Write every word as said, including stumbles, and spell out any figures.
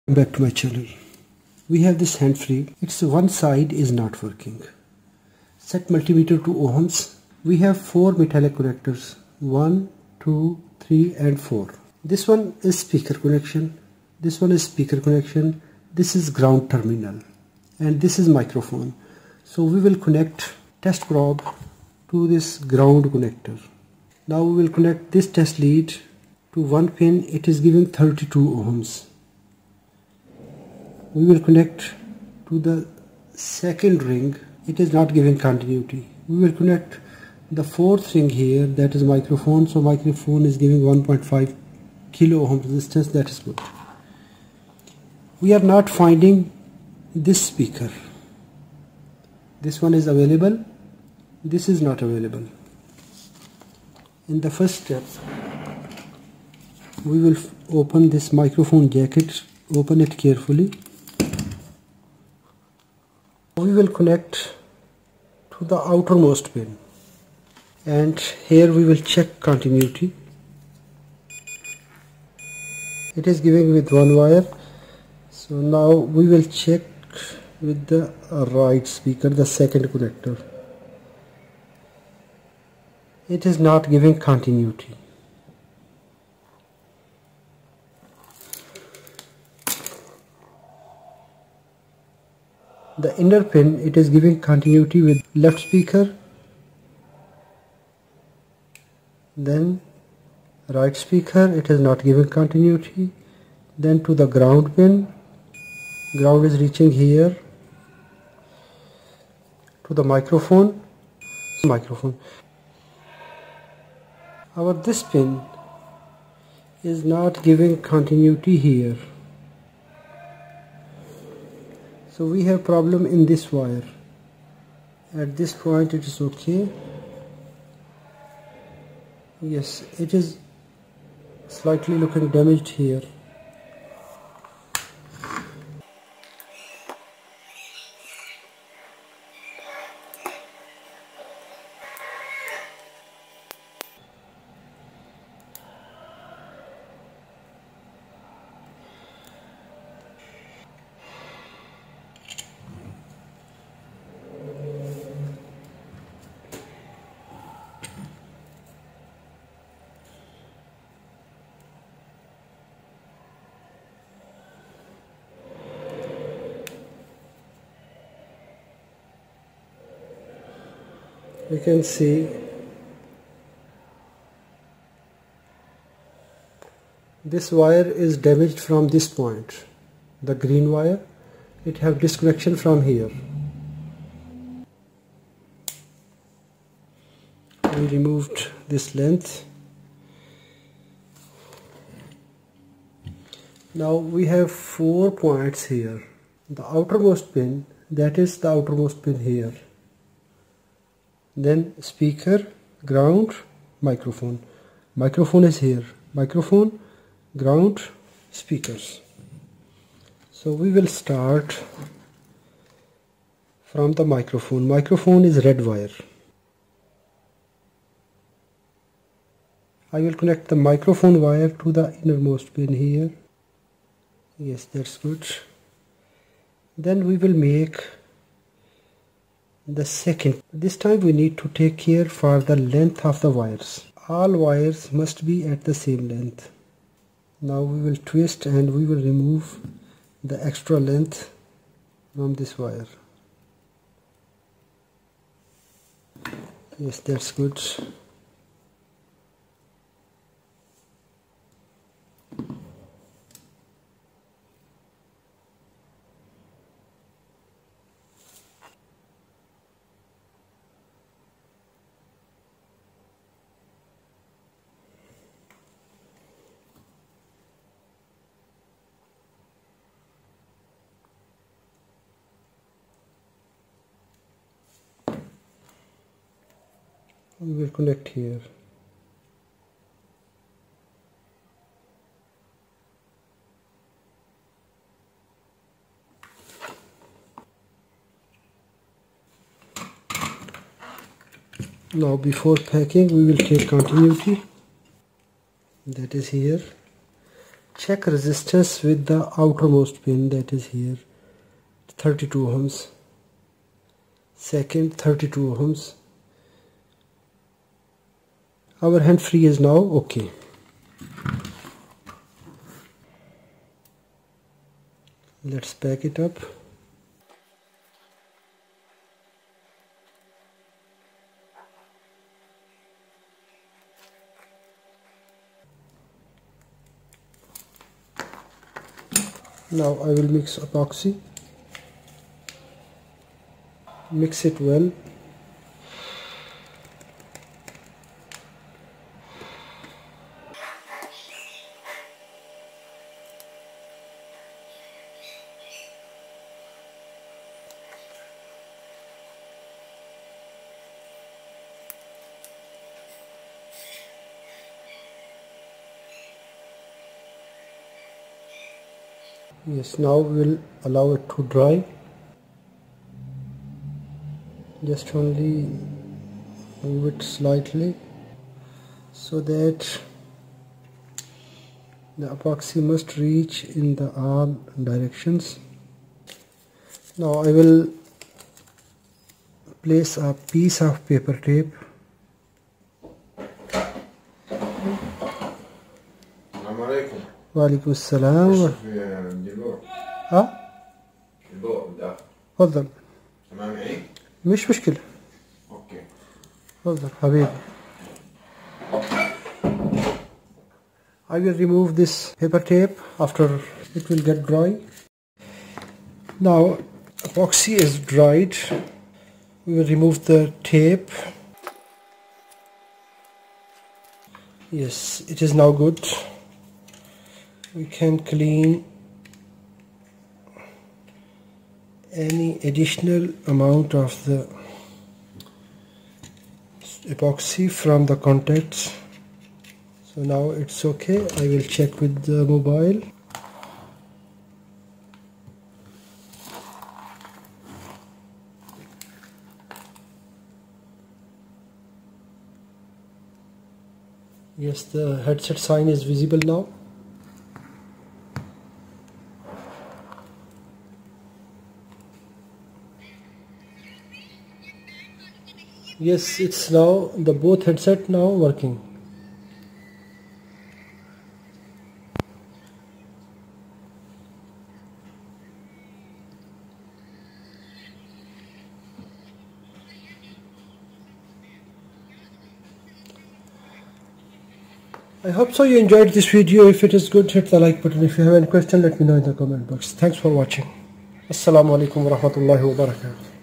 Back to my channel. We have this hand-free. Its one side is not working. Set multimeter to ohms. We have four metallic connectors. One, two, three and four. This one is speaker connection. This one is speaker connection. This is ground terminal. And this is microphone. So we will connect test probe to this ground connector. Now we will connect this test lead to one pin. It is giving thirty-two ohms. We will connect to the second ring. It is not giving continuity. We will connect the fourth ring here, that is microphone. So microphone is giving one point five kilo ohm resistance. That is good. We are not finding this speaker. This one is available. This is not available. In the first step, we will open this microphone jacket. Open it carefully. We will connect to the outermost pin, and here we will check continuity. It is giving with one wire. So now we will check with the right speaker, the second connector. It is not giving continuity. The inner pin, it is giving continuity with left speaker, then right speaker, it is not giving continuity. Then to the ground pin, ground is reaching here, to the microphone, microphone. Our this pin is not giving continuity here. So we have problem in this wire. At this point it is okay. Yes, it is slightly looking damaged here. You can see this wire is damaged from this point, the green wire. It have disconnection from here. We removed this length. Now we have four points here. The outermost pin, that is the outermost pin here. Then speaker, ground, microphone. Microphone is here. Microphone, ground, speakers. So we will start from the microphone. Microphone is red wire. I will connect the microphone wire to the innermost pin here. Yes, that's good. Then we will make the second. This time we need to take care for the length of the wires. All wires must be at the same length. Now we will twist and we will remove the extra length from this wire. Yes, that's good. We will connect here. Now before packing we will take continuity, that is here. check resistance with the outermost pin, that is here, thirty-two ohms. Second, thirty-two ohms. Our hand-free is now okay. Let's back it up. Now I will mix epoxy. Mix it well. Yes, now we'll allow it to dry. Just only move it slightly so that the epoxy must reach in the all directions. Now I will place a piece of paper tape. وعليكم السلام. ها؟ الضوء ده. تفضل. تمام عين؟ مش مشكلة. اوكي. تفضل حبيبي. I will remove this paper tape after it will get dry. Now epoxy is dried. We will remove the tape. Yes, it is now good. We can clean any additional amount of the epoxy from the contacts. So now it's okay. I will check with the mobile. Yes, the headset sign is visible now. Yes, it's now the both headset now working. I hope so you enjoyed this video. If it is good, hit the like button. If you have any question, let me know in the comment box. Thanks for watching. Assalamu alaikum wa rahmatullahi wa barakatuh.